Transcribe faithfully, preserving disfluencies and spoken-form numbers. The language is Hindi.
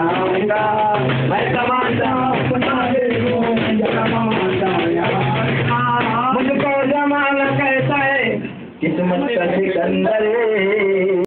बनाऊंगा मैं तमाशा अपना मुझको जमाना कहता है किस्मत का सिकंदर।